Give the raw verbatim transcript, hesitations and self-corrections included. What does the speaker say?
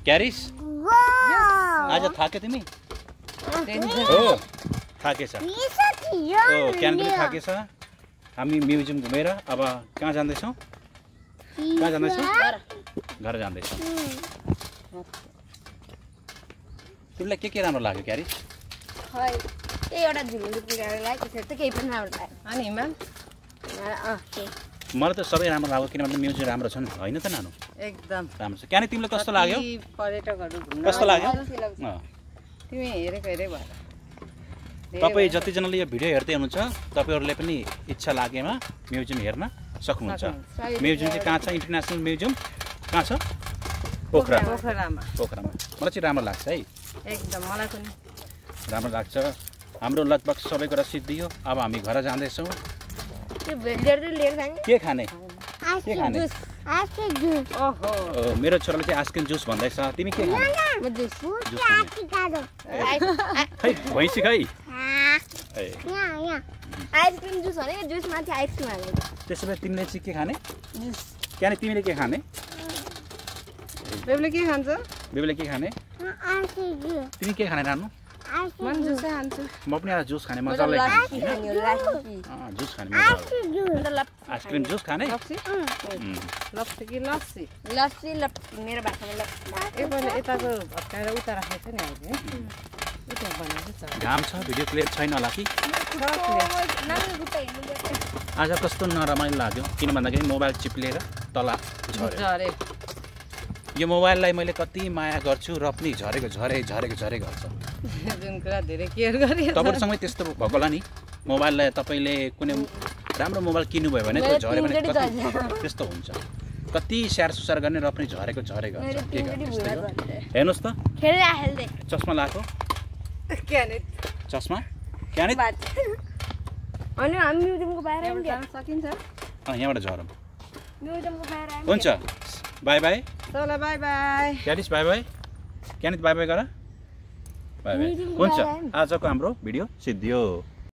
क्यारिस आज थाक्यो तिमी हो थाकेछ हो क्यान पनि थाकेछ हामी म्युजियम घुमेर अब कहाँ जाँदैछौँ कहाँ जाँदैछौँ घर जाँदैछौँ तिमीलाई के के राम्रो लाग्यो क्यारिस खै त्यही एउटा झुलुले पुऱ्याएर लाग्यो त्यसरी त केही पनि राम्रो लाग्यो अनि हिमाल मलाई त सबै राम्रो लाग्यो किनभने म्युजियम राम्रो छ नि होइन त नानु एकदम राम्रो छ क्यान तिमीलाई कस्तो लाग्यो पर्यटकहरू घुम्न कस्तो लाग्यो तिमी हेरेको हेरे भएर तपाईँ जतिजनाले यो भिडियो हेर्दै हुनुहुन्छ तपाईँहरूले पनि इच्छा लागेमा म्युजियम हेर्न सक्नुहुन्छ म्युजियम चाहिँ कहाँ छ इन्टरनेसनल म्युजियम कहाँ छ पोखरा पोखरामा पोखरामा मलाई चाहिँ राम्रो लाग्छ है एकदम मलाई पनि राम्रो लाग्छ हाम्रो लगभग सबै कुरा सिद्धियो अब हामी घर जाँदैछौँ के खाने के खाने ओहो मेरो छोराले चाहिँ आइसक्रिम जुस भन्दैछ तिमी के खाने खै भैँसी खै आइसक्रिम जुस भने जुस माथि आइसक्रिम हालेको त्यसो भए तिमीले चाहिँ के खाने क्या तिमीले के खाने बेबीले के खान्छ बेबीले के खाने तिमी के खाने रानु मन जुसै खान्छु म पनि आज जुस खाने मजाले जुस खाने आइसक्रिम जुस खाने लप्सी कि लस्सी लस्सी मेरो भाषामा एकपल्ट यताको भत्काएर उता राखेको छ नि अहिले उता बनाएको छ घाम छ भिडियो क्लियर छैन होला कि आज कस्तो नरमाइलो लाग्यो किन भन्दाखेरि मोबाइल चिप्लेर तल झऱ्यो यो मोबाइललाई मैले कति माया गर्छु र पनि झरेको झरे झरेको झरे गर्छ जुन कुरा धेरै केयर गरे तपाईँहरूसँगै त्यस्तो भएको होला नि मोबाइललाई तपाईँले कुनै राम्रो मोबाइल किन्नुभयो भने त्यो झऱ्यो भने कति त्यस्तो हुन्छ कति स्याहार सुसार गर्ने र पनि झरेको झरे गर्छ के गर्ने हेर्नुहोस् त चस्मा लगाएको चस्मा क्याने अनि हामी म्युजियमको बाहिर जान सकिन्छ यहाँबाट झरौँ म्युजियमको बाहिर हुन्छ बाई बाई चल बाई बाई क्यानिस बाई बाई क्यानिस बाई बाई गर बाई बाई हुन्छ आजको हाम्रो भिडियो सिद्धियो।